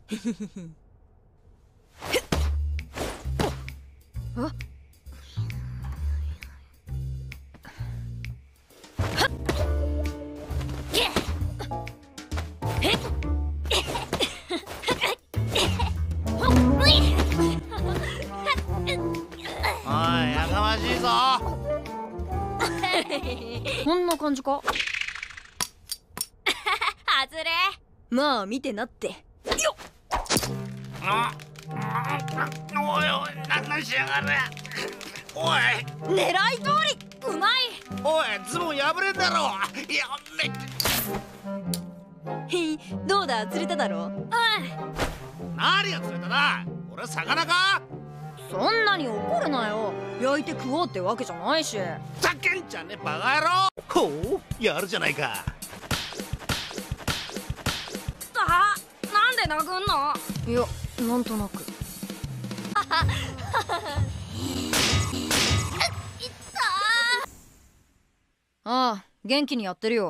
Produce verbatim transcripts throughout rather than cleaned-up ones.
あこんな感じか。 外れ。 まあ見てなってよっ。 ああ、おいおい、な、何しやがる。おい、 狙い通り。 うまい。 おい、ズボン破れんだろ。やめ。 へい、どうだ、釣れただろ。 うん。 何が釣れただ。俺魚か。 そんなに怒るなよ。焼いて食おうってわけじゃないし。 ざけんじゃねえバカ野郎。ほう、やるじゃないか。 あ、なんで殴んの？ いや、なんとなく。ああ、元気にやってるよ。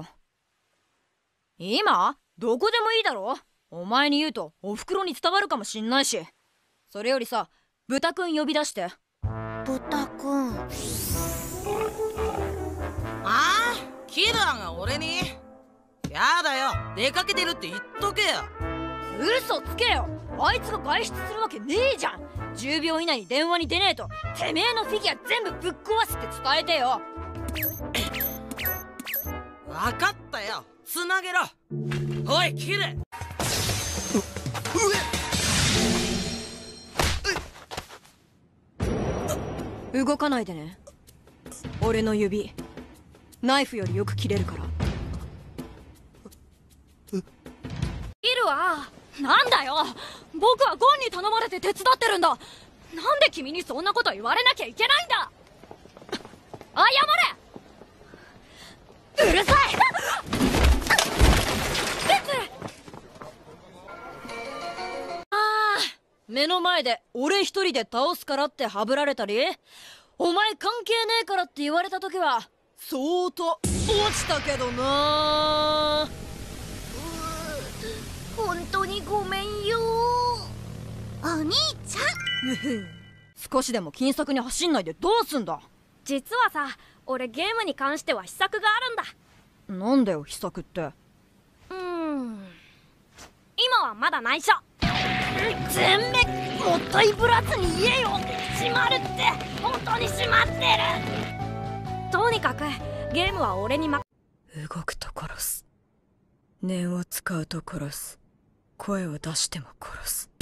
今どこでもいいだろ。お前に言うとおふくろに伝わるかもしんないし。それよりさ、豚くん呼び出して。 豚くん。 ああ、キラーが俺に。やだよ、出かけてるって言っとけよ。 嘘つけよ。あいつが外出するわけねえじゃん。じゅうびょう以内に電話に出ねえとてめえのフィギュア全部ぶっ壊すって伝えてよ。 わかったよ、つなげろ。おいキレ。 動かないでね。俺の指ナイフよりよく切れるから。 いるわ。なんだよ、僕はゴンに頼まれて手伝ってるんだ。なんで君にそんなこと言われなきゃいけないんだ。謝れ。うるさい。 ああ、目の前で俺一人で倒すからってハブられたり、お前関係ねえからって言われた時は相当落ちたけどな。 本当にごめんよ。お兄ちゃん。 少しでも金策に走んないでどうすんだ。 実はさ、俺ゲームに関しては秘策があるんだ。 なんだよ秘策って。 うーん、今はまだ内緒。全面もったいぶらずに言えよ。閉まるって本当に閉まってる。とにかくゲームは俺にま。 動くと殺す、念を使うと殺す、声を出しても殺す。